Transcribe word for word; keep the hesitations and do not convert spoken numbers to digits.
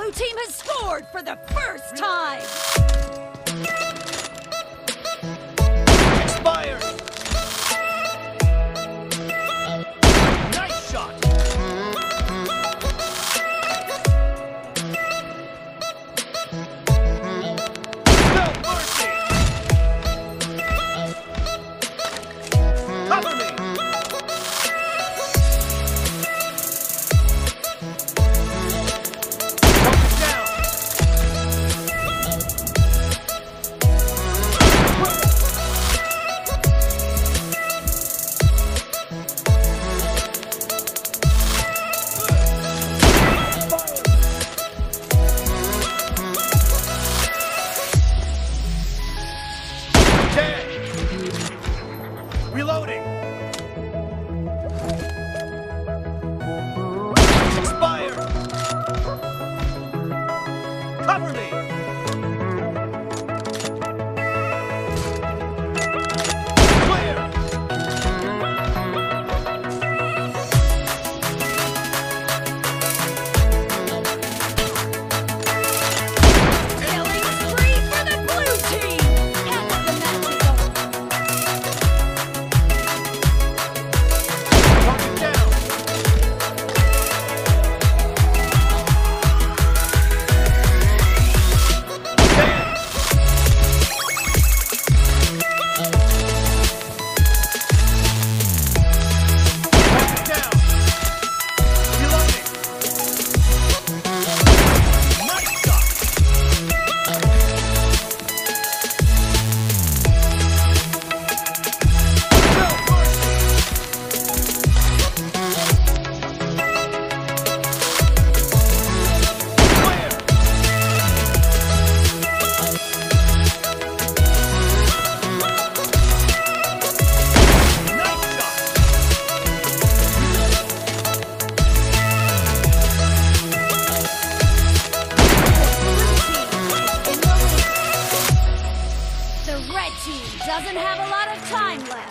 blue team has scored for the first time! Expired! Nice shot! No mercy! Cover me! Reloading! Expired! Cover me! Clear! Killing spree for the blue team! And the match is over. Target down! Target down! Reloading! Nice shot! No mercy! Clear! Nice shot! The red team doesn't have a lot of time left.